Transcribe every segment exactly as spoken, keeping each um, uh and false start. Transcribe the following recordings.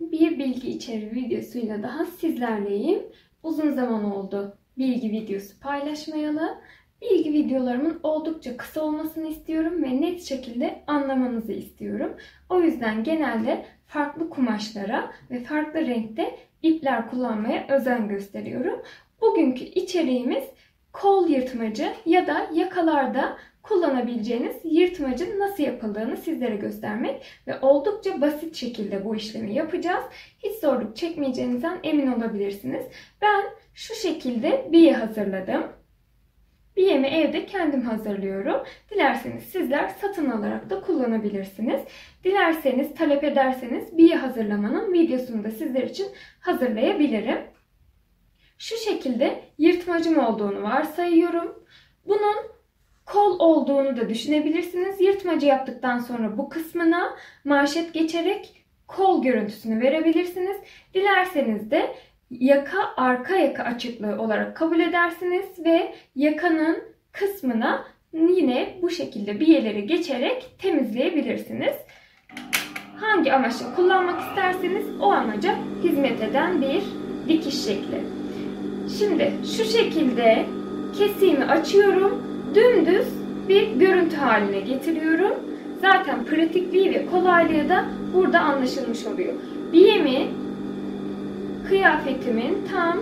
Bir bilgi içeriği videosuyla daha sizlerleyim. Uzun zaman oldu bilgi videosu paylaşmayalı. Bilgi videolarımın oldukça kısa olmasını istiyorum ve net şekilde anlamanızı istiyorum. O yüzden genelde farklı kumaşlara ve farklı renkte ipler kullanmaya özen gösteriyorum. Bugünkü içeriğimiz kol yırtmacı ya da yakalarda kullanabileceğiniz yırtmacın nasıl yapıldığını sizlere göstermek ve oldukça basit şekilde bu işlemi yapacağız. Hiç zorluk çekmeyeceğinizden emin olabilirsiniz. Ben şu şekilde biye hazırladım. Biyemi evde kendim hazırlıyorum. Dilerseniz sizler satın alarak da kullanabilirsiniz. Dilerseniz, talep ederseniz biye hazırlamanın videosunu da sizler için hazırlayabilirim. Şu şekilde yırtmacım olduğunu varsayıyorum. Bunun kol olduğunu da düşünebilirsiniz. Yırtmacı yaptıktan sonra bu kısmına manşet geçerek kol görüntüsünü verebilirsiniz. Dilerseniz de yaka arka yaka açıklığı olarak kabul edersiniz ve yakanın kısmına yine bu şekilde biyeleri geçerek temizleyebilirsiniz. Hangi amaçla kullanmak isterseniz o amaca hizmet eden bir dikiş şekli. Şimdi şu şekilde kesiğimi açıyorum. Dümdüz bir görüntü haline getiriyorum. Zaten pratikliği ve kolaylığı da burada anlaşılmış oluyor. Biyemi kıyafetimin tam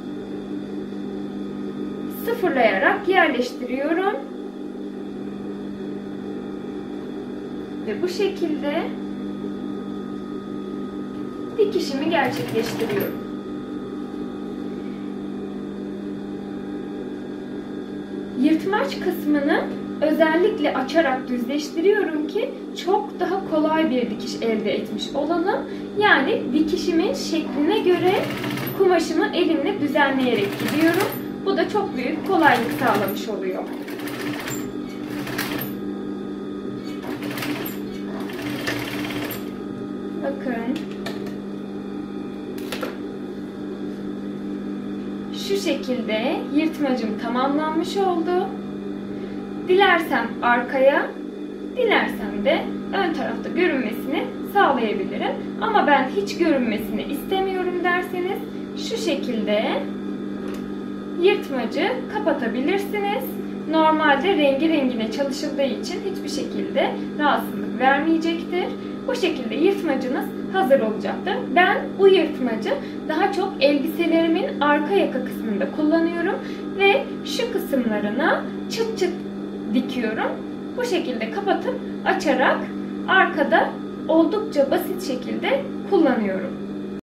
sıfırlayarak yerleştiriyorum. Ve bu şekilde dikişimi gerçekleştiriyorum. Yırtmaç kısmını özellikle açarak düzleştiriyorum ki çok daha kolay bir dikiş elde etmiş olalım. Yani dikişimin şekline göre kumaşımı elimle düzenleyerek gidiyorum. Bu da çok büyük kolaylık sağlamış oluyor. Bakın. Şu şekilde yırtmacım tamamlanmış oldu. Dilersem arkaya, dilersem de ön tarafta görünmesini sağlayabilirim. Ama ben hiç görünmesini istemiyorum derseniz şu şekilde yırtmacı kapatabilirsiniz. Normalde rengi rengine çalışıldığı için hiçbir şekilde rahatsızlık vermeyecektir. Bu şekilde yırtmacınız hazır olacaktır. Ben bu yırtmacı daha çok elbiselerimin arka yaka kısmında kullanıyorum ve şu kısımlarına çıt çıt dikiyorum. Bu şekilde kapatıp açarak arkada oldukça basit şekilde kullanıyorum.